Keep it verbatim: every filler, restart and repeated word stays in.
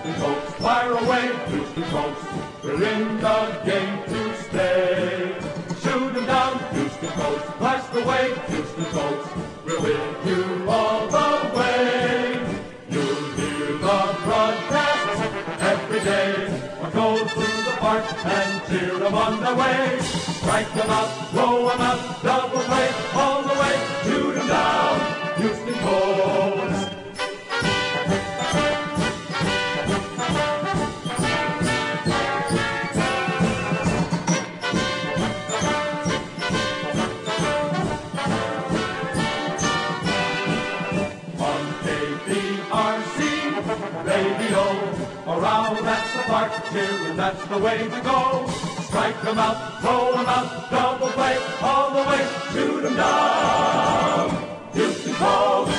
Houston Colts, fire away, Houston Colts, we're in the game to stay. Shoot 'em down, Houston Colts, blast away, Houston Colts, we're with you all the way. You'll hear the broadcast every day. We'll go through the park and cheer 'em on their way. Strike 'em out, blow 'em out, double play, all the way, shoot 'em down, Houston Colts. Radio, around at the park, cheering, that's the way to go. Strike 'em out, throw 'em out, double play, all the way, shoot 'em down, Houston Colt.